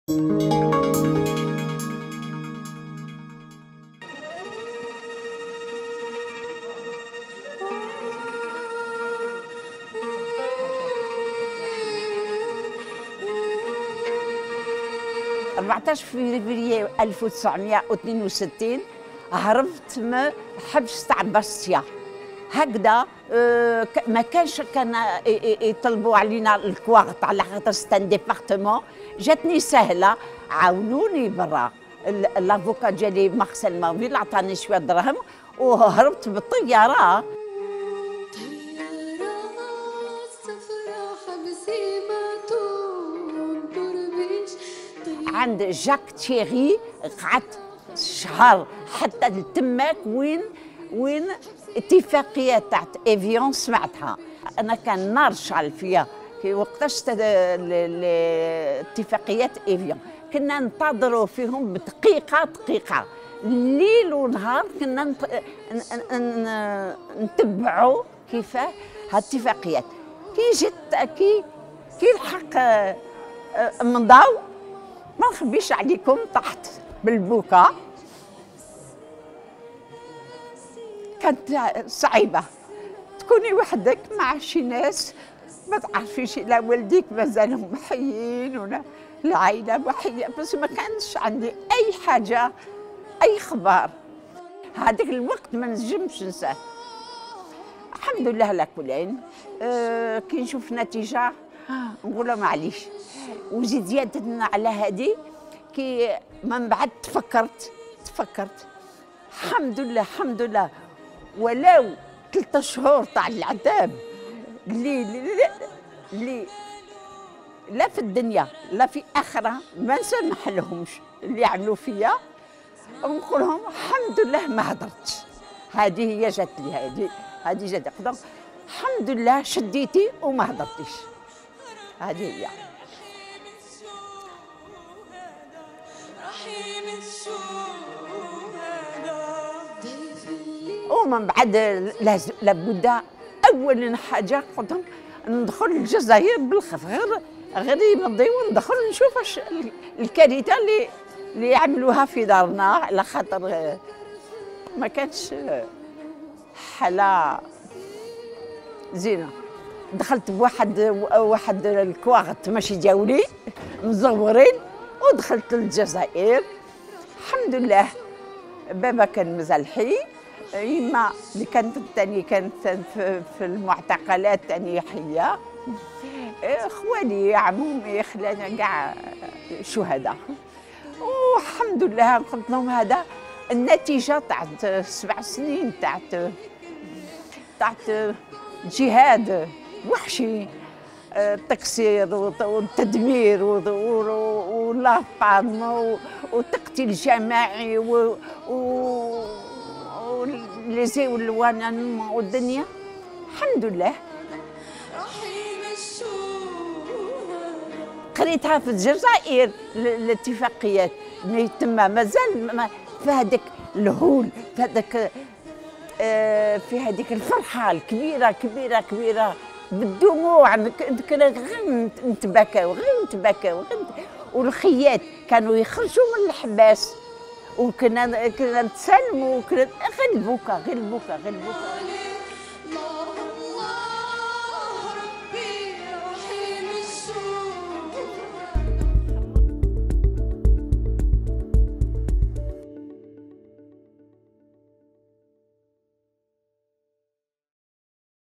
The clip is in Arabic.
14 فبراير 1962 هربت من حبس تاع باستيا. هكذا ما كانش يطلبوا علينا الكواغط على خاطر ستان ديبارتمون. جاتني سهله، عاونوني برا لافوكا ديالي مارسيل مافيل عطاني شويه دراهم وهربت بالطياره. عند جاك تيغي قعدت شهر حتى تماك وين اتفاقيه تاعت ايفيون سمعتها. انا كان نار شعل فيا في وقتاش اتفاقيات ايفيون، كنا ننتظروا فيهم بدقيقه دقيقه، ليل ونهار كنا نتبعوا كيف هالاتفاقيات. كي جت كي الحق مضاو، ما نخبيش عليكم طحت بالبكاء. كانت صعيبة تكوني وحدك مع شي ناس ما تعرفيش لا والديك مازالهم حيين ولا العائلة محية، بس ما كانش عندي أي حاجة أي خبر. هذاك الوقت ما نجمش ننساه. الحمد لله على كل عين. كي نشوف نتيجة نقولها معليش. وزيد زيادة على هذه كي من بعد تفكرت الحمد لله ولو 3 شهور تاع العذاب اللي لا في الدنيا لا في آخرة ما نسمح لهمش اللي عملوا فيا، ونقول لهم الحمد لله ما هضرتش. هذه هي جات لي، هذه جات لي. الحمد لله شديتي وما هضرتيش. هذه هي. ومن بعد لابد أول حاجة قلت لهم ندخل الجزائر بالخف، غير يمضي وندخل نشوف اش الكارثة اللي يعملوها في دارنا، على خاطر ما كانتش حالة زينة. دخلت بواحد الكواغط ماشي دياولي مزورين، ودخلت للجزائر الحمد لله. بابا كان مازال حي، يما اللي كانت الثاني كانت في المعتقلات ثاني حيه، خوالي عمومي خلاني كاع شهداء. والحمد لله قلت لهم هذا النتيجه تاع 7 سنين تاع جهاد وحشي، التكسير والتدمير واللافام والتقتيل الجماعي وليزي والوانان والدنيا. الحمد لله قريتها في الجزائر الاتفاقيات تما مازال في هذاك الهول، في هذاك في هذيك الفرحه الكبيره كبيره كبيره بالدموع. كنا غير نتبكاو والخيات كانوا يخرجوا من الحباس وكنا نتسلموا، غير البكا.